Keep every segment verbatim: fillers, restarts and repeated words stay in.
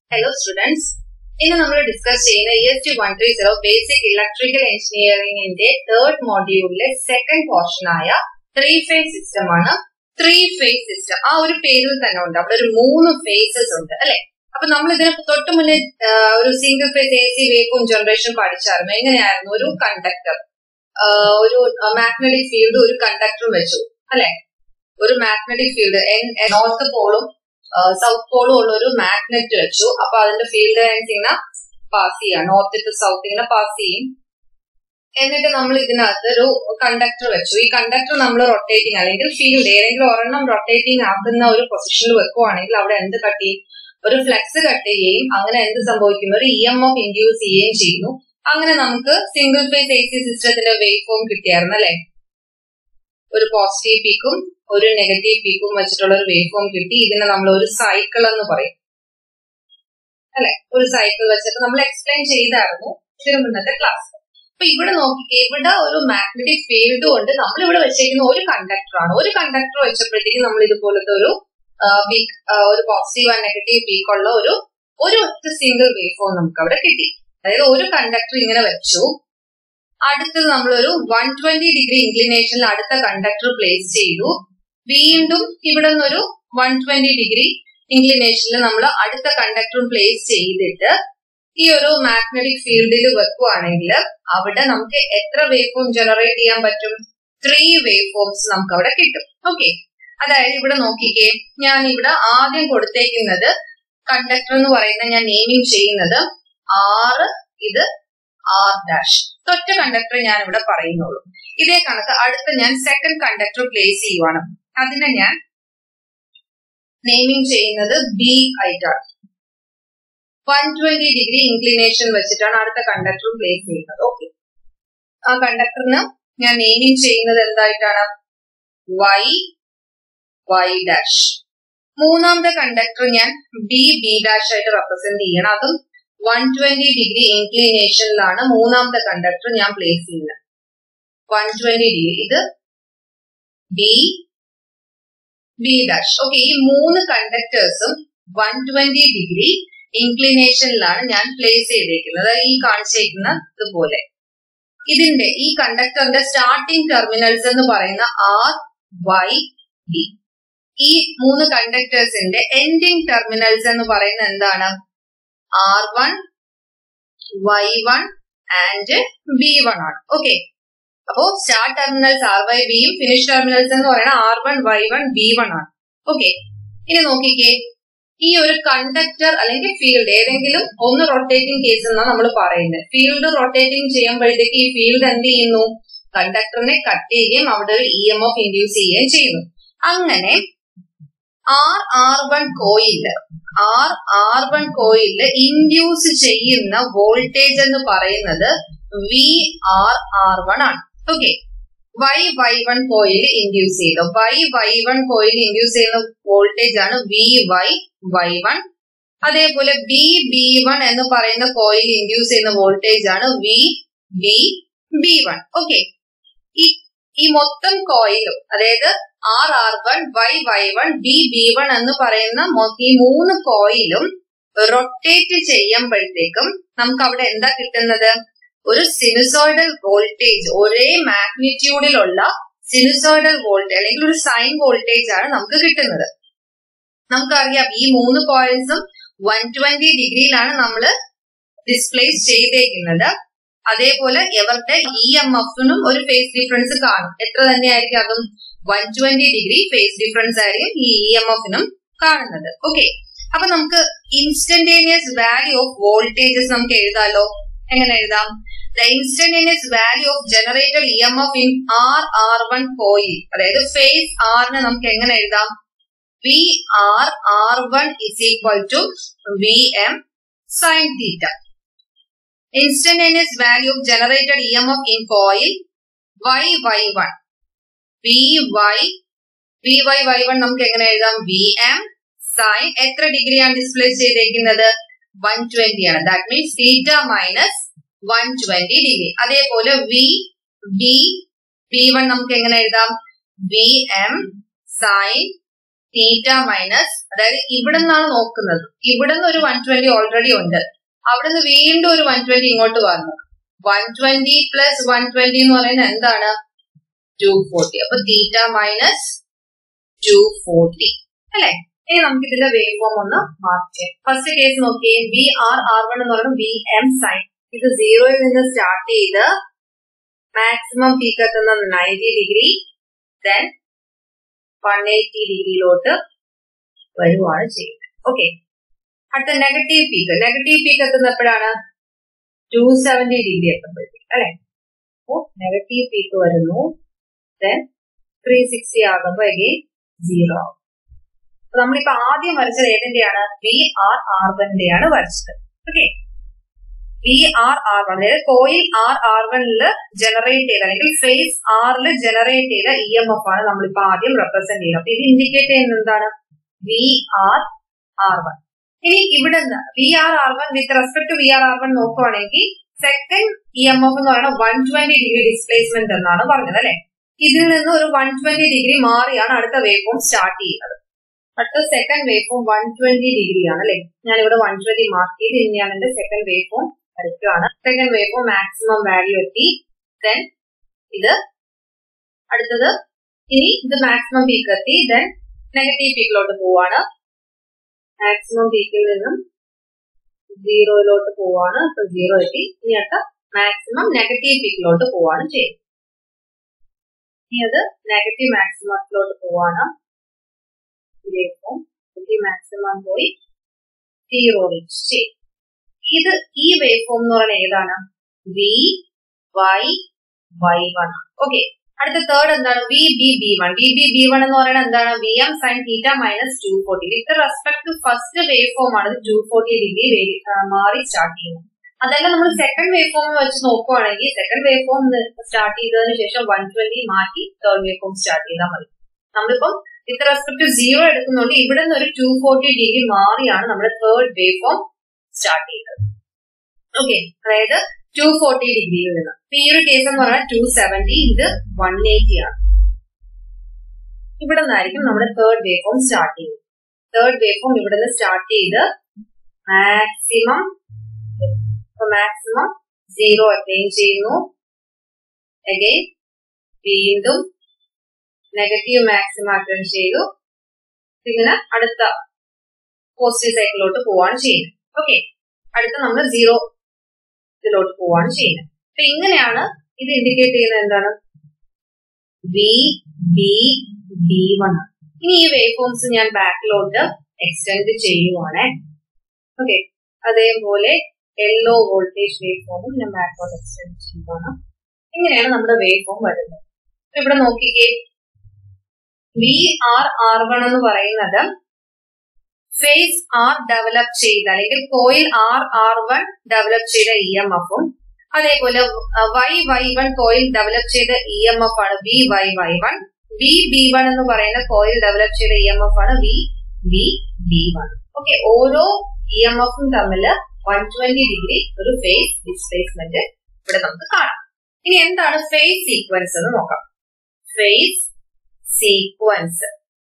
Hello students. ഇന്ന് നമ്മൾ discuss ചെയ്യുന്ന E S T one thirty basic electrical എഞ്ചിനീയറിംഗിന്റെ തേർഡ് മോഡ്യൂളിലെ സെക്കൻഡ് പോർഷൻ ആയ ത്രീ ഫേസ് സിസ്റ്റം ആണ്. ത്രീ ഫേസ് സിസ്റ്റം ആ ഒരു പേരിൽ തന്നെ ഉണ്ട്. അവിടെ ഒരു മൂന്ന് ഫേസസ് ഉണ്ട് അല്ലെ. അപ്പൊ നമ്മൾ ഇതിന് തൊട്ട് മുന്നേ ഒരു single phase A C wave generation പഠിച്ചായിരുന്നു. എങ്ങനെയായിരുന്നു? ഒരു കണ്ടക്ടർ, ഒരു മാഗ്നറ്റിക് ഫീൽഡ്, ഒരു കണ്ടക്ടറും വെച്ചു അല്ലെ. ഒരു മാഗ്നറ്റിക് ഫീൽഡ് നോർത്ത് പോളും സൗത്ത് പോളും ഉള്ള ഒരു മാഗ്നറ്റ് വെച്ചു. അപ്പൊ അതിന്റെ ഫീൽഡ് ലൈൻസ് ഇങ്ങനെ പാസ് ചെയ്യാം, നോർത്ത് ടു സൗത്ത് ഇങ്ങനെ പാസ് ചെയ്യും. എന്നിട്ട് നമ്മൾ ഇതിനകത്ത് ഒരു കണ്ടക്ടർ വെച്ചു. ഈ കണ്ടക്ടർ നമ്മൾ റൊട്ടേറ്റിംഗ് അല്ലെങ്കിൽ ഫീൽഡ് ഏതെങ്കിലും ഒരെണ്ണം റൊട്ടേറ്റിംഗ് ആക്കുന്ന ഒരു പൊസിഷനിൽ വെക്കുവാണെങ്കിൽ അവിടെ എന്ത് കട്ട് ചെയ്യും? ഒരു ഫ്ലക്സ് കട്ട് ചെയ്യുകയും അങ്ങനെ എന്ത് സംഭവിക്കുന്നു? ഒരു ഇ എം എഫ് ഇൻഡ്യൂസ് ചെയ്യുകയും ചെയ്യുന്നു. അങ്ങനെ നമുക്ക് സിംഗിൾ ഫേസ് എ സി സിസ്റ്റത്തിന്റെ വേവ് ഫോം കിട്ടിയായിരുന്നു അല്ലെ. ഒരു പോസിറ്റീവ് പീക്കും ഒരു നെഗറ്റീവ് പീക്കും വെച്ചിട്ടുള്ള ഒരു വേവ് ഫോം കിട്ടി. ഇതിനെ നമ്മൾ ഒരു സൈക്കിൾ എന്ന് പറയും അല്ലെ. ഒരു സൈക്കിൾ വെച്ചിട്ട് നമ്മൾ എക്സ്പ്ലെയിൻ ചെയ്തായിരുന്നു ഇതിനു മുന്നത്തെ ക്ലാസ്. അപ്പൊ ഇവിടെ നോക്കിക്കേ, ഇവിടെ ഒരു മാഗ്നറ്റിക് ഫീൽഡ് കൊണ്ട് നമ്മൾ ഇവിടെ വെച്ചേക്കുന്ന ഒരു കണ്ടക്ടർ ആണ്. ഒരു കണ്ടക്ടർ വെച്ചപ്പോഴത്തേക്കും നമ്മൾ ഇതുപോലത്തെ ഒരു പീക്ക്, ഒരു പോസിറ്റീവ് ആൻഡ് നെഗറ്റീവ് പീക്ക് ഉള്ള ഒരു ഒരു ഒറ്റ സിംഗിൾ വേവ് ഫോം നമുക്ക് അവിടെ കിട്ടി. അതായത് ഒരു കണ്ടക്ടർ ഇങ്ങനെ വെച്ചു. അടുത്തത് നമ്മളൊരു വൺ ട്വന്റി ഡിഗ്രി ഇൻക്ലിനേഷനിൽ അടുത്ത കണ്ടക്ടർ പ്ലേസ് ചെയ്തു. വീണ്ടും ഇവിടെ നിന്നൊരു വൺ ട്വന്റി ഡിഗ്രി ഇൻക്ലിനേഷനിൽ നമ്മൾ അടുത്ത കണ്ടക്ടർ പ്ലേസ് ചെയ്തിട്ട് ഈ ഒരു മാഗ്നറ്റിക് ഫീൽഡിൽ വെക്കുവാണെങ്കിൽ അവിടെ നമുക്ക് എത്ര വേവ് ഫോം ജനറേറ്റ് ചെയ്യാൻ പറ്റും? ത്രീ വേവ് ഫോംസ് നമുക്ക് അവിടെ കിട്ടും. ഓക്കെ, അതായത് ഇവിടെ നോക്കിക്കേ, ഞാൻ ഇവിടെ ആദ്യം കൊടുത്തേക്കുന്നത് കണ്ടക്ടർ എന്ന് പറയുന്ന ഞാൻ നെയിമിങ് ചെയ്യുന്നത് ആറ്, ഇത് ആർ ഡാഷ്. ഒറ്റ കണ്ടക്ടർ ഞാൻ ഇവിടെ പറയുന്നുള്ളൂ. ഇതേ കണക്ക് അടുത്ത ഞാൻ സെക്കൻഡ് കണ്ടക്ടർ പ്ലേസ് ചെയ്യുവാണ്. അതിനെ ഞാൻ നെയിമിങ് ചെയ്യുന്നത് ബി ആയിട്ടാണ്. വൺ ട്വന്റി ഡിഗ്രി ഇൻക്ലിനേഷൻ വെച്ചിട്ടാണ് അടുത്ത കണ്ടക്ടർ പ്ലേസ് ചെയ്യുന്നത്. ഓക്കെ, ആ കണ്ടക്ടറിന് ഞാൻ നെയിമിങ് ചെയ്യുന്നത് എന്തായിട്ടാണ്? Y Y dash. മൂന്നാമത്തെ കണ്ടക്ടർ ഞാൻ ബി ബി ഡാഷ് ആയിട്ട് റെപ്രസെന്റ് ചെയ്യണം. അതും വൺ ട്വന്റി ഡിഗ്രി ഇൻക്ലിനേഷനിലാണ് മൂന്നാമത്തെ കണ്ടക്ടർ ഞാൻ പ്ലേസ് ചെയ്യുന്നത്. വൺ ട്വന്റി ഡിഗ്രി, ഇത് ബി ബി ഡാഷ്. ഓക്കെ, ഈ മൂന്ന് കണ്ടക്ടേഴ്സും വൺ ട്വന്റി ഡിഗ്രി ഇൻക്ലിനേഷനിലാണ് ഞാൻ പ്ലേസ് ചെയ്തേക്കുന്നത്. ഈ കാണിച്ചേക്കുന്ന ഇതുപോലെ. ഇതിന്റെ ഈ കണ്ടക്ടറിന്റെ സ്റ്റാർട്ടിംഗ് ടെർമിനൽസ് എന്ന് പറയുന്ന ആർ വൈ ഡി. ഈ മൂന്ന് കണ്ടക്ടേഴ്സിന്റെ എൻഡിങ് ടെർമിനൽസ് എന്ന് പറയുന്ന എന്താണ്? R one, Y one and B one ആണ്. ഓക്കെ, അപ്പോ സ്റ്റാർട്ട് ടെർമിനൽസ് ആർ വൈ ബിയും ഫിനിഷ് ടെർമിനൽസ് എന്ന് പറയുന്നത് R one, Y one, B one ആണ്. ഓക്കെ, ഇനി നോക്കിക്കേ, ഈ ഒരു കണ്ടക്ടർ അല്ലെങ്കിൽ ഫീൽഡ് ഏതെങ്കിലും ഒന്ന് റൊട്ടേറ്റിംഗ് കേസ് എന്നാണ് നമ്മൾ പറയുന്നത്. ഫീൽഡ് റൊട്ടേറ്റിംഗ് ചെയ്യുമ്പോഴത്തേക്ക് ഈ ഫീൽഡ് എന്ത് ചെയ്യുന്നു? കണ്ടക്ടറിനെ കട്ട് ചെയ്യുകയും അവിടെ ഒരു ഇ എം എഫ് ഇൻഡ്യൂസ് ചെയ്യുകയും ചെയ്യുന്നു. അങ്ങനെ R R one coil R R one coil induce ചെയ്യുന്ന വോൾട്ടേജ് എന്ന് പറയുന്നത് വി ആർ ആർ വൺ ആണ്. Okay, Y Y one coil induce ചെയ്തു. Y Y one coil induce ചെയ്യുന്ന വോൾട്ടേജ് ആണ് വി വൈ വൈ വൺ. അതേപോലെ ബി ബി വൺ എന്ന് പറയുന്ന കോയിൽ ഇൻഡ്യൂസ് ചെയ്യുന്ന വോൾട്ടേജ് ആണ് V B B one. Okay, ഈ ഈ മൊത്തം കോയിലും അതായത് R R one, Y Y one, B B one എന്ന് പറയുന്ന ഈ മൂന്ന് കോയിലും റൊട്ടേറ്റ് ചെയ്യുമ്പോഴത്തേക്കും നമുക്ക് അവിടെ എന്താ കിട്ടുന്നത്? ഒരു സിനുസോയിഡൽ വോൾട്ടേജ്, ഒരേ മാഗ്നിറ്റ്യൂഡിലുള്ള സിനുസോയിഡൽ വോൾട്ടേജ് അല്ലെങ്കിൽ ഒരു സൈൻ വോൾട്ടേജ് ആണ് നമുക്ക് കിട്ടുന്നത്. നമുക്കറിയാം ഈ മൂന്ന് കോയിൽസും വൺ ട്വന്റി ഡിഗ്രിയിലാണ് നമ്മൾ ഡിസ്പ്ലേസ് ചെയ്തേക്കുന്നത്. അതേപോലെ ഇവരുടെ ഇ എം എഫിനും ഒരു ഫേസ് ഡിഫറൻസ് കാണും. എത്ര തന്നെയായിരിക്കും? അതും one twenty degree phase difference ആയിരിക്കും ഈ ഇ എം എഫിനും കാണുന്നത്. ഓക്കെ, അപ്പൊ നമുക്ക് ഇൻസ്റ്റന്റേനിയസ് വാല്യൂ ഓഫ് വോൾട്ടേജസ് നമുക്ക് എഴുതാലോ. എങ്ങനെ എഴുതാം? The instantaneous value of generated E M F in R R one coil, അതായത് ഫേസ് ആറിന് നമുക്ക് എങ്ങനെ എഴുതാം? V R R one is equal to V M sine theta. Instantaneous value of generated E M F in coil Y Y one. V Y V Y Y one നമുക്ക് എങ്ങനെ എഴുതാം? V M sin എത്ര ഡിഗ്രിയാണ് displace ചെയ്തേക്കുന്നത്? One twenty ആണ്. That means theta minus one twenty degree. അതേപോലെ V B B one നമുക്ക് എങ്ങനെ എഴുതാം? V M sin theta minus, അതായത് ഇവിടെ നിന്നാണ് നോക്കുന്നത്, ഇവിടെ നിന്ന് ഒരു വൺ ട്വന്റി ഓൾറെഡി ഉണ്ട്, അവിടെ നിന്ന് വീണ്ടും ഒരു വൺ ട്വന്റി ഇങ്ങോട്ട് വന്നു. One twenty plus one twenty എന്ന് പറയുന്നത് എന്താണ്? Two forty. അപ്പൊ തീറ്റ മൈനസ് ടു ഫോർട്ടി അല്ലെ. ഇനി നമുക്ക് ഇതിന്റെ വേവ് ഫോം ഒന്ന് മാർക്ക് ചെയ്യാം. ഫസ്റ്റ് കേസ് നോക്കിയേ, വി ആർ ആർ വൺ എന്ന് പറയുന്നത് വി എം സൈൻ. ഇത് സീറോയിൽ നിന്ന് സ്റ്റാർട്ട് ചെയ്ത് മാക്സിമം പീക്ക് എത്തുന്ന ninety degree, then one eighty ഡിഗ്രിയിലോട്ട് വരുവാണ് ചെയ്യുന്നത്. ഓക്കെ, അടുത്ത നെഗറ്റീവ് പീക്ക്. നെഗറ്റീവ് പീക്ക് എത്തുന്നപ്പോഴാണ് ടു സെവന്റി ഡിഗ്രി എത്തുമ്പോഴത്തേക്ക് അല്ലെ. അപ്പോ നെഗറ്റീവ് പീക്ക് വരുന്നു, ദെൻ ത്രീ സിക്സ്റ്റി ആകുമ്പോ അഗെയിൻ സീറോ ആവും. അപ്പൊ നമ്മളിപ്പോ ആദ്യം വരച്ചത് ഏതിന്റെയാണ്? വി ആർ ആർ വണ്ണിന്റെയാണ് വരച്ചത്. ഓക്കെ, വി ആർ ആർ വൺ, അതായത് കോയിൽ ആർ ആർ വണ്ണില് ജനറേറ്റ് ചെയ്ത അല്ലെങ്കിൽ ഫേസ് ആറില് ജനറേറ്റ് ചെയ്ത ഇ എം എഫ് ആണ് നമ്മളിപ്പോ ആദ്യം റെപ്രസെന്റ് ചെയ്യുന്നത്. അപ്പൊ ഇത് ഇൻഡിക്കേറ്റ് ചെയ്യുന്നത് എന്താണ്? V R R one. ഇനി ഇവിടെ നിന്ന് V R R one with respect to V R R one നോക്കുവാണെങ്കിൽ സെക്കൻഡ് ഇ എം എഫ് എന്ന് പറയുന്നത് വൺ ട്വന്റി ഡിഗ്രി ഡിസ്പ്ലേസ്മെന്റ് എന്നാണ് പറഞ്ഞത് അല്ലെ. ഇതിൽ നിന്ന് ഒരു വൺ ട്വന്റി ഡിഗ്രി മാറിയാണ് അടുത്ത വേവ് ഫോം സ്റ്റാർട്ട് ചെയ്യുന്നത്. അടുത്ത second wave form one twenty degree ആണ് അല്ലെ. ഞാൻ ഇവിടെ വൺ ട്വന്റി മാർക്ക് ചെയ്ത് ഇനി ഞാൻ എന്റെ സെക്കൻഡ് വേവ് ഫോം വരയ്ക്കുകയാണ്. Second wave form maximum value എത്തി, ദെൻ ഇത് അടുത്തത് ഇനി ഇത് മാക്സിമം പീക്ക് എത്തി, ദെൻ നെഗറ്റീവ് പീക്കിലോട്ട് പോവാണ്. മാക്സിമം പീക്കിൽ നിന്നും സീറോയിലോട്ട് പോവാണ്. അപ്പൊ സീറോ എത്തി. ഇനി അടുത്ത മാക്സിമം നെഗറ്റീവ് പീക്കിലോട്ട് പോവാണ് ചെയ്യുന്നത്. ഇനി അത് നെഗറ്റീവ് മാക്സിമത്തിലോട്ട് പോവാണ്. നെഗറ്റീവ് മാക്സിമം പോയി സീറോ റീച്ച് ചെയ്യും. ഇത് ഈ വേവ് ഫോം എന്ന് പറയുന്നത് ഏതാണ്? V Y Y one. Okay, അടുത്ത തേർഡ് എന്താണ്? V B B one. V B B one എന്ന് പറയുന്നത് എന്താണ്? V M sine theta minus two forty. With respect to first wave form ആണ് ടു ഫോർട്ടി ഡിഗ്രി മാറി സ്റ്റാർട്ട് ചെയ്യുന്നത്. അതല്ല നമ്മൾ സെക്കൻഡ് വേവ് ഫോം വെച്ച് നോക്കുവാണെങ്കിൽ സെക്കൻഡ് വേവ് ഫോം സ്റ്റാർട്ട് ചെയ്തതിനു ശേഷം വൺ ട്വന്റി മാറ്റി തേർഡ് വേവ് ഫോം സ്റ്റാർട്ട് ചെയ്താൽ മതി. നമ്മളിപ്പം വിത്ത് റെസ്പെക്ട് ടു സീറോ എടുക്കുന്നുണ്ട്, ഇവിടെ നിന്ന് ഒരു ടു ഫോർട്ടി ഡിഗ്രി മാറിയാണ് നമ്മുടെ തേർഡ് വേവ് ഫോം സ്റ്റാർട്ട് ചെയ്തത്. ഓക്കെ, അതായത് ടു ഫോർട്ടി ഡിഗ്രിയിൽ നിന്ന്. ഈ ഒരു കേസ് എന്ന് പറഞ്ഞാൽ ടു സെവന്റി, ഇത് വൺ എയ്റ്റി ആണ്. ഇവിടെ നിന്നായിരിക്കും നമ്മുടെ തേർഡ് വേവ് ഫോം സ്റ്റാർട്ട് ചെയ്യുന്നത്. തേർഡ് വേവ് ഫോം ഇവിടെ നിന്ന് സ്റ്റാർട്ട് ചെയ്ത് മാക്സിമം മാക്സിമം സീറോ അറ്റൈൻ ചെയ്യുന്നു. അഗൈൻ വീണ്ടും നെഗറ്റീവ് മാക്സിമം അറ്റൈൻ ചെയ്തു. ഇങ്ങനെ അടുത്ത പോസിറ്റീവ് സൈക്കിളിലോട്ട് പോവാണ് ചെയ്യുന്നത്. ഓക്കെ, അടുത്ത നമ്മൾ സീറോ ഇതിലോട്ട് പോവാണ് ചെയ്യുന്നത്. അപ്പൊ ഇങ്ങനെയാണ് ഇത് ഇൻഡിക്കേറ്റ് ചെയ്യുന്നത് എന്താണ്? V B B one. ഇനി ഈ വേവ് ഫോംസ് ഞാൻ ബാക്കിലോട്ട് എക്സ്റ്റെൻഡ് ചെയ്യുവാണ്. ഓക്കെ, അതേപോലെ യെല്ലോ വോൾട്ടേജ് വേവ് ഫോമും ഞാൻ ബാക്കിലോട്ട് എക്സ്റ്റെൻഡ് ചെയ്യുവാണ്. ഇങ്ങനെയാണ് നമ്മുടെ വേവ് ഫോം വരുന്നത്. ഇവിടെ നോക്കിക്കേ, വി ആർ ആർ വൺ എന്ന് പറയുന്നത് ഫേസ് ആർ ഡെവലപ്പ് ചെയ്ത അല്ലെങ്കിൽ coil R R one develop ചെയ്ത ഇ എം എഫും, അതേപോലെ Y Y one coil develop ചെയ്ത ഇ എം എഫ് ആണ് V Y Y one. V B one എന്ന് പറയുന്ന കോയിൽ ഡെവലപ്പ് ചെയ്ത ഇ എം എഫ് ആണ് V B B one. Okay, ഓരോ ഇ എം എഫും തമ്മിൽ വൺ ട്വന്റി ഡിഗ്രി ഒരു ഫേസ് ഡിസ്പ്ലേസ്മെന്റ് ഇവിടെ നമുക്ക് കാണാം. ഇനി എന്താണ് ഫേസ് സീക്വൻസ് എന്ന് നോക്കാം. ഫേസ് സീക്വൻസ്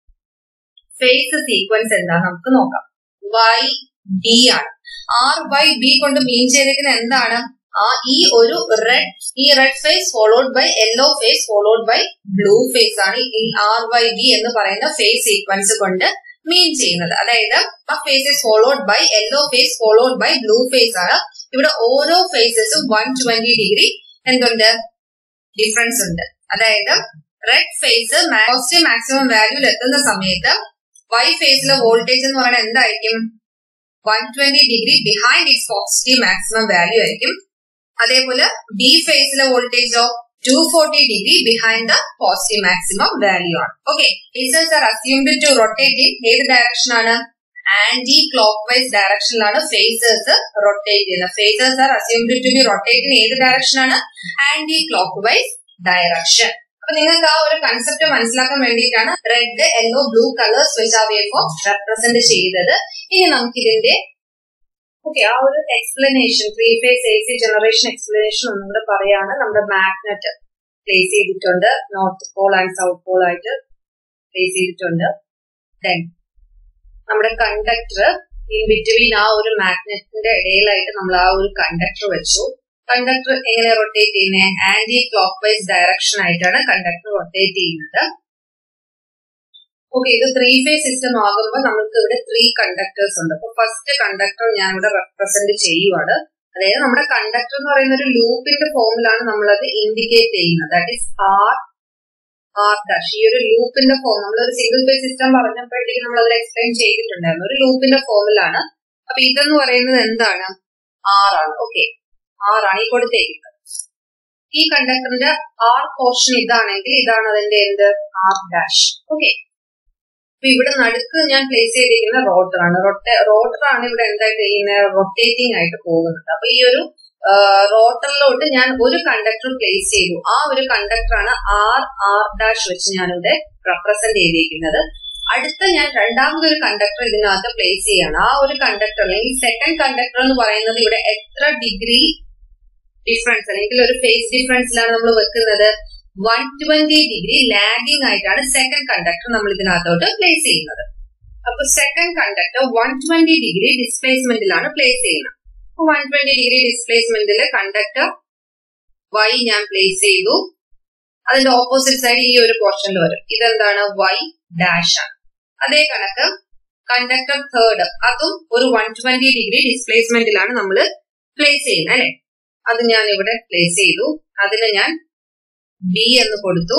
ഫേസ് സീക്വൻസ് എന്താ നമുക്ക് നോക്കാം. വൈ ബി ആണ്. ആർ വൈ ബി കൊണ്ട് മീൻ ചെയ്തിരിക്കുന്നത് എന്താണ്? ആ ഈ ഒരു റെഡ് ഈ red phase followed by yellow phase followed by blue phase ആണ് ഈ ആർ വൈ ബി എന്ന് പറയുന്ന ഫേസ് സീക്വൻസ് കൊണ്ട് മീൻ ചെയ്യുന്നത്. അതായത് ആ phase followed by yellow phase followed by blue phase ആണ്. ഇവിടെ ഓരോ ഫേസസും വൺ ട്വന്റി ഡിഗ്രി എന്തുണ്ട്? ഡിഫറൻസ് ഉണ്ട്. അതായത് റെഡ് ഫേസ് പോസിറ്റീവ് മാക്സിമം വാല്യൂൽ എത്തുന്ന സമയത്ത് വൈ ഫേസിലെ വോൾട്ടേജ് എന്ന് പറയുന്നത് എന്തായിരിക്കും? One twenty degree behind it's positive maximum value ആയിരിക്കും. അതേപോലെ ബി ഫേസിലെ വോൾട്ടേജോ two forty degree behind the positive maximum value ആണ്. ഓക്കെ, phases are assumed to rotate in ഏത് ഡയറക്ഷൻ ആണ്? ആന്റി ക്ലോക്ക് വൈസ് ഡയറക്ഷനിലാണ് ഫേസസ് റൊട്ടേറ്റ് ചെയ്യുന്നത്. Phases are assumed to be rotate in ഏത് ഡയറക്ഷൻ ആണ്? Anti clockwise direction. അപ്പൊ നിങ്ങൾക്ക് ആ ഒരു കൺസെപ്റ്റ് മനസ്സിലാക്കാൻ വേണ്ടിയിട്ടാണ് റെഡ് യെല്ലോ ബ്ലൂ കളേഴ്സ് വെച്ച് ആ വേവ് ഫോം റെപ്രസെന്റ് ചെയ്തത്. ഇനി നമുക്ക് ഇതിന്റെ ഓക്കെ ആ ഒരു explanation three phase A C generation explanation ഒന്നും കൂടെ പറയാണ്. നമ്മുടെ മാഗ്നറ്റ് പ്ലേസ് ചെയ്തിട്ടുണ്ട്, north pole and south pole ആയിട്ട് പ്ലേസ് ചെയ്തിട്ടുണ്ട്. ദെൻ നമ്മുടെ കണ്ടക്ടർ ഇൻ ബിറ്റ്വീൻ ആ ഒരു മാഗ്നറ്റിന്റെ ഇടയിലായിട്ട് നമ്മൾ ആ ഒരു കണ്ടക്ടർ വെച്ചു. കണ്ടക്ടർ എങ്ങനെ റൊട്ടേറ്റ് ചെയ്യുന്നത്? ആന്റി ക്ലോക്ക് വൈസ് ഡയറക്ഷൻ ആയിട്ടാണ് കണ്ടക്ടർ റൊട്ടേറ്റ് ചെയ്യുന്നത്. ഓക്കെ, ഇത് ത്രീ ഫേസ് സിസ്റ്റം ആകുമ്പോൾ നമുക്ക് ഇവിടെ ത്രീ കണ്ടക്ടേഴ്സ് ഉണ്ട്. അപ്പൊ ഫസ്റ്റ് കണ്ടക്ടർ ഞാൻ ഇവിടെ റെപ്രസെന്റ് ചെയ്യുവാണ്. അതായത് നമ്മുടെ കണ്ടക്ടർ എന്ന് പറയുന്ന ഒരു ലൂപ്പിന്റെ ഫോമിലാണ് നമ്മളത് ഇൻഡിക്കേറ്റ് ചെയ്യുന്നത്. That is R R dash. ഈ ഒരു ലൂപ്പിന്റെ ഫോം നമ്മളൊരു സിംഗിൾ ഫേസ് സിസ്റ്റം പറഞ്ഞപ്പോഴത്തേക്ക് നമ്മൾ അതിൽ എക്സ്പ്ലെയിൻ ചെയ്തിട്ടുണ്ടായിരുന്നു. ഒരു ലൂപ്പിന്റെ ഫോമിലാണ്. അപ്പൊ ഇതെന്ന് പറയുന്നത് എന്താണ്? ആർ ആണ്. ഓക്കെ, ആർ ആണ് ഈ കൊടുത്തേക്കുന്നത്. ഈ കണ്ടക്ടറിന്റെ ആർ പോർഷൻ ഇതാണെങ്കിൽ ഇതാണ് അതിന്റെ എന്ത്? R dash. ഓക്കെ, അപ്പൊ ഇവിടെ നടുക്ക് ഞാൻ പ്ലേസ് ചെയ്തിരിക്കുന്ന റോട്ടർ ആണ്. റോട്ടർ ആണ് ഇവിടെ എന്തായിട്ട് ചെയ്യുന്നത്? റൊട്ടേറ്റിംഗ് ആയിട്ട് പോകുന്നത്. അപ്പൊ ഈ ഒരു റോട്ടറിലോട്ട് ഞാൻ ഒരു കണ്ടക്ടർ പ്ലേസ് ചെയ്തു. ആ ഒരു കണ്ടക്ടറാണ് ആർ ആർ ഡാഷ് വെച്ച് ഞാനിവിടെ റെപ്രസെന്റ് ചെയ്തിരിക്കുന്നത്. അടുത്ത ഞാൻ രണ്ടാമതൊരു കണ്ടക്ടർ ഇതിനകത്ത് പ്ലേസ് ചെയ്യാണ്. ആ ഒരു കണ്ടക്ടർ അല്ലെങ്കിൽ സെക്കൻഡ് കണ്ടക്ടർ എന്ന് പറയുന്നത് ഇവിടെ എത്ര ഡിഗ്രി ഡിഫറൻസ് അല്ലെങ്കിൽ ഒരു ഫേസ് ഡിഫറൻസിലാണ് നമ്മൾ വെക്കുന്നത്? വൺ ട്വന്റി ഡിഗ്രി ലാഗിംഗ് ആയിട്ടാണ് സെക്കൻഡ് കണ്ടക്ടർ നമ്മൾ ഇതിനകത്തോട്ട് പ്ലേസ് ചെയ്യുന്നത്. അപ്പൊ second conductor one twenty degree ഡിസ്പ്ലേസ്മെന്റിലാണ് പ്ലേസ് ചെയ്യുന്നത്. വൺ ട്വന്റി ഡിഗ്രി ഡിസ്പ്ലേസ്മെന്റിൽ കണ്ടക്ടർ വൈ ഞാൻ പ്ലേസ് ചെയ്തു. അതിന്റെ ഓപ്പോസിറ്റ് സൈഡ് ഈ ഒരു പോർഷനിൽ വരും. ഇതെന്താണ്? വൈ ഡാഷ് ആണ്. അതേ കണക്ക് കണ്ടക്ടർ തേർഡ് അതും ഒരു വൺ ട്വന്റി ഡിഗ്രി ഡിസ്പ്ലേസ്മെന്റിലാണ് നമ്മൾ പ്ലേസ് ചെയ്യുന്നത് അല്ലെ. അത് ഞാൻ ഇവിടെ പ്ലേസ് ചെയ്തു. അതിന് ഞാൻ ബി എന്ന് കൊടുത്തു.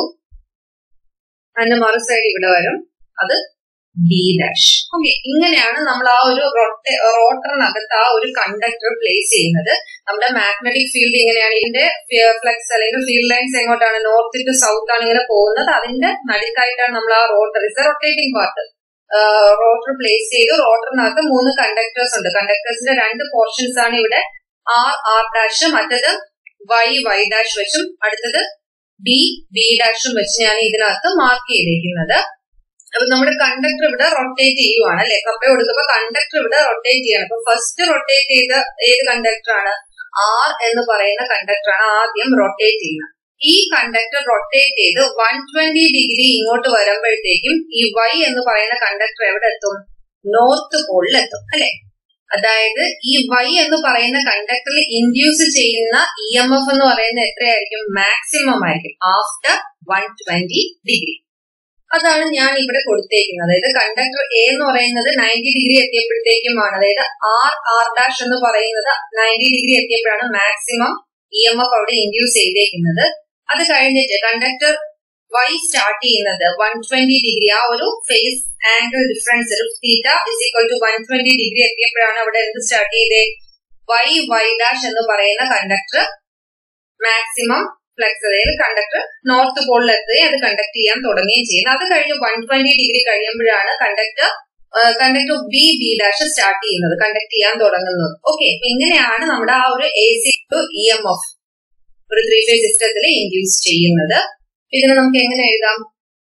അതിന്റെ മറു സൈഡ് ഇവിടെ വരും. അത് ബി ഡാഷ്. ഓക്കെ, ഇങ്ങനെയാണ് നമ്മൾ ആ ഒരു റോട്ടറിനകത്ത് ആ ഒരു കണ്ടക്ടർ പ്ലേസ് ചെയ്യുന്നത്. നമ്മുടെ മാഗ്നറ്റിക് ഫീൽഡ് ഇങ്ങനെയാണ്. ഇതിന്റെ ഫ്ലക്സ് അല്ലെങ്കിൽ ഫീൽഡ് ലൈൻസ് എങ്ങോട്ടാണ്? നോർത്ത് ടു സൗത്ത് ആണ് ഇങ്ങനെ പോകുന്നത്. അതിന്റെ നടുക്കായിട്ടാണ് നമ്മൾ ആ rotor is rotating part rotor place ചെയ്തു. റോട്ടറിനകത്ത് മൂന്ന് കണ്ടക്ടേഴ്സ് ഉണ്ട്. കണ്ടക്ടേഴ്സിന്റെ രണ്ട് പോർഷൻസ് ആണ് ഇവിടെ. ആർ ആർ ഡാഷ്, മറ്റത് വൈ വൈ ഡാഷ് വെച്ചും അടുത്തത് ബി ബി ഡാഷും വെച്ച് ഞാൻ ഇതിനകത്ത് മാർക്ക് ചെയ്തിരിക്കുന്നത്. അപ്പൊ നമ്മുടെ കണ്ടക്ടർ ഇവിടെ റൊട്ടേറ്റ് ചെയ്യുവാണ് അല്ലെ. കപ്പ കൊടുക്കുമ്പോ കണ്ടക്ടർ ഇവിടെ റൊട്ടേറ്റ് ചെയ്യണം. അപ്പൊ ഫസ്റ്റ് റൊട്ടേറ്റ് ചെയ്ത ഏത് കണ്ടക്ടറാണ്? ആർ എന്ന് പറയുന്ന കണ്ടക്ടറാണ് ആദ്യം റൊട്ടേറ്റ് ചെയ്യുന്നത്. ഈ കണ്ടക്ടർ റൊട്ടേറ്റ് ചെയ്ത് വൺ ട്വന്റി ഡിഗ്രി ഇങ്ങോട്ട് വരുമ്പോഴത്തേക്കും ഈ വൈ എന്ന് പറയുന്ന കണ്ടക്ടർ എവിടെ എത്തും? നോർത്ത് പോളിൽ എത്തും അല്ലെ. അതായത് ഈ വൈ എന്ന് പറയുന്ന കണ്ടക്ടറിൽ ഇൻഡ്യൂസ് ചെയ്യുന്ന ഇ എം എഫ് എന്ന് പറയുന്നത് എത്രയായിരിക്കും? മാക്സിമം ആയിരിക്കും ആഫ്റ്റർ വൺ ട്വന്റി ഡിഗ്രി. അതാണ് ഞാൻ ഇവിടെ കൊടുത്തേക്കുന്നത്. അതായത് കണ്ടക്ടർ എ എന്ന് പറയുന്നത് നയൻറ്റി ഡിഗ്രി എത്തിയപ്പോഴത്തേക്കുമാണ്, അതായത് ആർ ആർ ഡാഷ് എന്ന് പറയുന്നത് നയൻറ്റി ഡിഗ്രി എത്തിയപ്പോഴാണ് മാക്സിമം ഇ എം എഫ് അവിടെ ഇൻഡ്യൂസ് ചെയ്തേക്കുന്നത്. അത് കഴിഞ്ഞിട്ട് കണ്ടക്ടർ വൈ സ്റ്റാർട്ട് ചെയ്യുന്നത് വൺ ട്വന്റി ഡിഗ്രി ആ ഒരു phase angle difference theta is equal to one twenty degree എത്തിയപ്പോഴാണ് അവിടെ എന്ത് സ്റ്റാർട്ട് ചെയ്തേ? വൈ വൈ ഡാഷ് എന്ന് പറയുന്ന കണ്ടക്ടർ മാക്സിമം ഫ്ലക്സ്, അതായത് കണ്ടക്ടർ നോർത്ത് പോളിൽ എത്തുകയും അത് കണ്ടക്ട് ചെയ്യാൻ തുടങ്ങുകയും ചെയ്യുന്നത്. അത് കഴിഞ്ഞ് വൺ ട്വന്റി ഡിഗ്രി കഴിയുമ്പോഴാണ് conductor conductor B B dash start ചെയ്യുന്നത്, കണ്ടക്ട് ചെയ്യാൻ തുടങ്ങുന്നത്. ഓക്കെ, ഇങ്ങനെയാണ് നമ്മുടെ ആ ഒരു A C to E M F ഒരു ത്രീ ഫേസ് സിസ്റ്റത്തിൽ ഇൻഡ്യൂസ് ചെയ്യുന്നത്. ഇതിന് നമുക്ക് എങ്ങനെ എഴുതാം?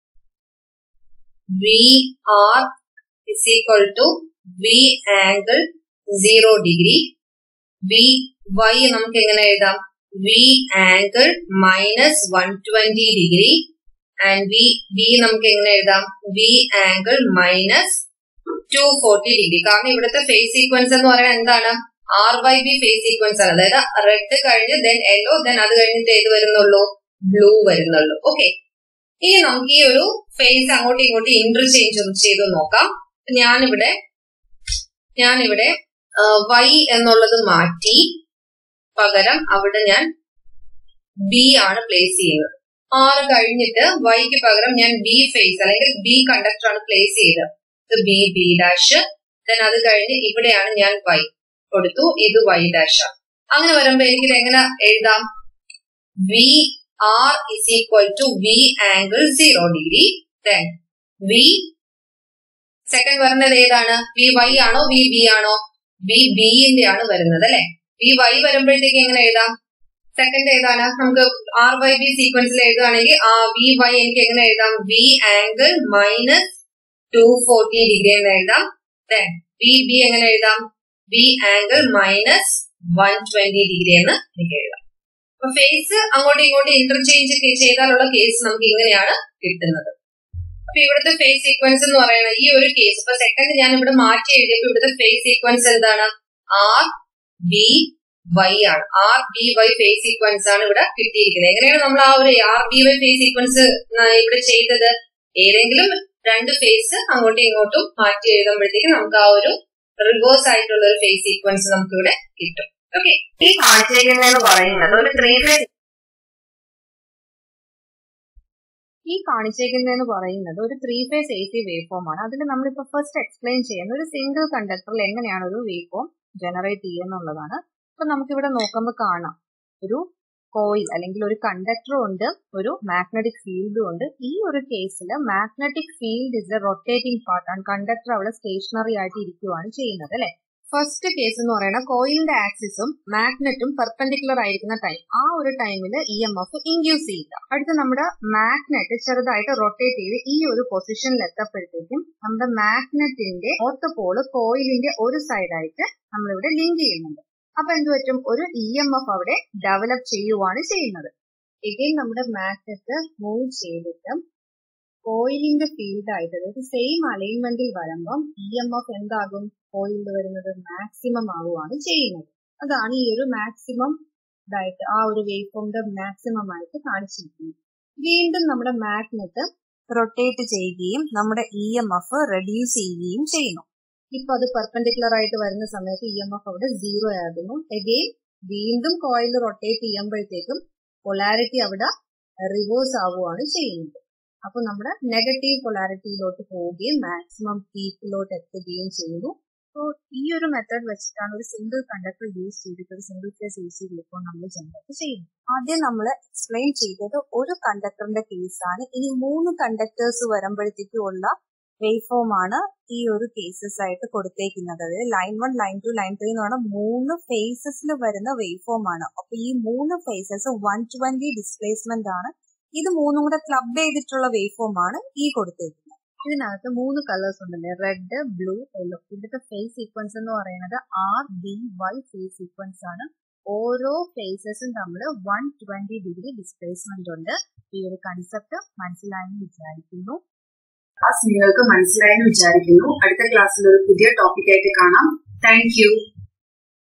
V R is equal to V angle zero degree. V Y നമുക്ക് എങ്ങനെ എഴുതാം? V angle minus one twenty degree. And V B നമുക്ക് എങ്ങനെ എഴുതാം? V angle minus two forty degree. കാരണം ഇവിടുത്തെ ഫേസ് സീക്വൻസ് എന്ന് പറയുന്നത് എന്താണ്? R by B phase sequence ആണ്. അതായത് റെഡ് കഴിഞ്ഞ് ദെൻ യെല്ലോ, ദെൻ അത് കഴിഞ്ഞിട്ട് ഏത് വരുന്നുള്ളൂ? ബ്ലൂ വരുന്നുള്ളൂ. ഓക്കെ, ഇനി നമുക്ക് ഈ ഒരു ഫേസ് അങ്ങോട്ടും ഇങ്ങോട്ടും ഇന്റർചേഞ്ച് ചെയ്ത് നോക്കാം. ഞാനിവിടെ ഞാനിവിടെ വൈ എന്നുള്ളത് മാറ്റി പകരം അവിടെ ഞാൻ ബി ആണ് പ്ലേസ് ചെയ്യുന്നത്. ആറ് കഴിഞ്ഞിട്ട് വൈക്ക് പകരം ഞാൻ ബി ഫേസ് അല്ലെങ്കിൽ ബി കണ്ടക്ടർ ആണ് പ്ലേസ് ചെയ്തത്. ഇത് ബി ബി ഡാഷ്. ദെൻ അത് കഴിഞ്ഞ് ഇവിടെയാണ് ഞാൻ വൈ കൊടുത്തു, ഇത് വൈ ഡാഷ് ആണ്. അങ്ങനെ വരുമ്പോ എനിക്കിത് എങ്ങനെ എഴുതാം? V R is equal to V angle zero degree. Then V second വരുന്നത് ഏതാണ്? വി വൈ ആണോ വി ബി ആണോ? വി ബിന്റെ ആണ് വരുന്നത് അല്ലെ. വി വൈ വരുമ്പോഴത്തേക്ക് എങ്ങനെ എഴുതാം? സെക്കൻഡ് ഏതാണ്? നമുക്ക് ആർ വൈ ബി സീക്വൻസിൽ എഴുതുകയാണെങ്കിൽ ആ വി വൈ എനിക്ക് എങ്ങനെ എഴുതാം? V angle minus two forty degree എന്ന് എഴുതാം. ദെൻ വി ബി എങ്ങനെ എഴുതാം? V angle minus one twenty degree എന്ന് എനിക്ക് എഴുതാം. അപ്പൊ ഫേസ് അങ്ങോട്ടും ഇങ്ങോട്ടും ഇന്റർചേഞ്ച് ചെയ്താലുള്ള കേസ് നമുക്ക് ഇങ്ങനെയാണ് കിട്ടുന്നത്. അപ്പൊ ഇവിടുത്തെ ഫേസ് സീക്വൻസ് എന്ന് പറയുന്നത് ഈ ഒരു കേസ് ഇപ്പൊ സെക്കൻഡ് ഞാൻ ഇവിടെ മാറ്റി എഴുതിയപ്പോ ഇവിടുത്തെ ഫേസ് സീക്വൻസ് എന്താണ്? ആർ ബി വൈ ആണ്. R B Y phase sequence ആണ് ഇവിടെ കിട്ടിയിരിക്കുന്നത്. എങ്ങനെയാണ് നമ്മൾ ആ ഒരു R B Y phase sequence ഇവിടെ ചെയ്തത്? ഏതെങ്കിലും രണ്ട് ഫേസ് അങ്ങോട്ടും ഇങ്ങോട്ടും മാറ്റി എഴുതുമ്പോഴത്തേക്ക് നമുക്ക് ആ ഒരു റിവേഴ്സ് ആയിട്ടുള്ള ഒരു ഫേസ് സീക്വൻസ് നമുക്ക് ഇവിടെ കിട്ടും. ഓക്കെ, ഈ കാണിച്ചേക്കുന്നതെന്ന് പറയുന്നത് ഒരു ത്രീ ഫേസ് ഈ കാണിച്ചേക്കുന്നതെന്ന് പറയുന്നത് ഒരു three phase A C wave form ആണ്. അതിൽ നമ്മളിപ്പോ ഫസ്റ്റ് എക്സ്പ്ലെയിൻ ചെയ്യുന്ന ഒരു സിംഗിൾ കണ്ടക്ടറിൽ എങ്ങനെയാണ് ഒരു വേവ് ഫോം ജനറേറ്റ് ചെയ്യുന്നുള്ളതാണ്. അപ്പൊ നമുക്കിവിടെ നോക്കുമ്പോൾ കാണാം ഒരു കോയിൽ അല്ലെങ്കിൽ ഒരു കണ്ടക്ടറും ഉണ്ട്, ഒരു മാഗ്നറ്റിക് ഫീൽഡും ഉണ്ട്. ഈ ഒരു കേസിൽ magnetic field is a rotating part ആണ്. കണ്ടക്ടർ അവിടെ സ്റ്റേഷനറി ആയിട്ട് ഇരിക്കുകയാണ് ചെയ്യുന്നത് അല്ലെ. ഫസ്റ്റ് കേസ് എന്ന് പറയുന്നത് കോയിലിന്റെ ആക്സിസും മാഗ്നറ്റും പെർപെൻഡിക്കുലർ ആയിരിക്കുന്ന ടൈം, ആ ഒരു ടൈമിൽ ഇ എം എഫ് ഇൻഡ്യൂസ് ചെയ്യുക. അടുത്ത് നമ്മുടെ മാഗ്നറ്റ് ചെറുതായിട്ട് റൊട്ടേറ്റ് ചെയ്ത് ഈ ഒരു പൊസിഷനിൽ എത്തപ്പോഴത്തേക്കും നമ്മുടെ മാഗ്നറ്റിന്റെ നോർത്ത് പോള് കോയിലിന്റെ ഒരു സൈഡായിട്ട് നമ്മളിവിടെ ലിങ്ക് ചെയ്യുന്നുണ്ട്. അപ്പൊ എന്ത് പറ്റും? ഒരു ഇ എം എഫ് അവിടെ ഡെവലപ്പ് ചെയ്യുവാണ് ചെയ്യുന്നത്. എഗെയിൻ നമ്മുടെ മാഗ്നറ്റ് മൂവ് ചെയ്തിട്ട് കോയിലിന്റെ ഫീൽഡ് ആയിട്ട് അതായത് സെയിം അലൈൻമെന്റിൽ വരുമ്പം ഇ എം എഫ് എന്താകും? കോയിലിൽ വരുന്നത് മാക്സിമം ആവുകയാണ് ചെയ്യുന്നത്. അതാണ് ഈ ഒരു മാക്സിമം ഇതായിട്ട് ആ ഒരു വേവ് ഫോമിന്റെ മാക്സിമം ആയിട്ട് കാണിച്ചിരിക്കുന്നത്. വീണ്ടും നമ്മുടെ മാഗ്നറ്റ് റൊട്ടേറ്റ് ചെയ്യുകയും നമ്മുടെ ഇ എം എഫ് റെഡ്യൂസ് ചെയ്യുകയും ചെയ്യുന്നു. ഇപ്പൊ അത് പെർപെൻഡിക്കുലർ ആയിട്ട് വരുന്ന സമയത്ത് ഇ എം എഫ് അവിടെ സീറോ ആകുന്നു. എഗെയിൻ വീണ്ടും കോയിൽ റൊട്ടേറ്റ് ചെയ്യുമ്പോഴത്തേക്കും പൊളാരിറ്റി അവിടെ റിവേഴ്സ് ആവുകയാണ് ചെയ്യുന്നത്. അപ്പൊ നമ്മുടെ നെഗറ്റീവ് പൊളാരിറ്റിയിലോട്ട് പോവുകയും മാക്സിമം പീക്കിലോട്ട് എത്തുകയും ചെയ്യുന്നു. അപ്പോൾ ഈ ഒരു മെത്തേഡ് വെച്ചിട്ടാണ് ഒരു സിംഗിൾ കണ്ടക്ടർ യൂസ് ചെയ്തിട്ട് ഒരു single phase A C wave form നമ്മൾ ജനറേറ്റ് ചെയ്യുന്നത്. ആദ്യം നമ്മൾ എക്സ്പ്ലെയിൻ ചെയ്തത് ഒരു കണ്ടക്ടറിന്റെ കേസാണ്. ഇനി മൂന്ന് കണ്ടക്ടേഴ്സ് വരുമ്പോഴത്തേക്കും ഉള്ള വേവ് ഫോം ആണ് ഈ ഒരു കേസസ് ആയിട്ട് കൊടുത്തേക്കുന്നത്. അതായത് line one, line two, line three എന്ന് പറഞ്ഞാൽ മൂന്ന് ഫേസസിൽ വരുന്ന വേവ് ഫോം ആണ്. അപ്പൊ ഈ മൂന്ന് ഫേസസ് വൺ ട്വന്റി ഡിസ്പ്ലേസ്മെന്റ് ആണ്. ഇത് മൂന്നും കൂടെ ക്ലബ് ചെയ്തിട്ടുള്ള വേവ് ഫോം ആണ് ഈ കൊടുത്തേക്കുന്നത്. ഇതിനകത്ത് മൂന്ന് കളേഴ്സ് ഉണ്ടല്ലേ, റെഡ്, ബ്ലൂ, യെല്ലോ. ഇതിന്റെ ഫേസ് സീക്വൻസ് എന്ന് പറയുന്നത് R B Y phase sequence ആണ്. ഓരോ ഫേസസും തമ്മിൽ വൺ ട്വന്റി ഡിഗ്രി ഡിസ്പ്ലേസ്മെന്റ് ഉണ്ട്. ഈ ഒരു കൺസെപ്റ്റ് മനസ്സിലായെന്ന് വിചാരിക്കുന്നു. ക്ലാസ് നിങ്ങൾക്ക് മനസ്സിലായെന്ന് വിചാരിക്കുന്നു. അടുത്ത ക്ലാസ്സിൽ ഒരു പുതിയ ടോപ്പിക് ആയിട്ട് കാണാം. Thank U.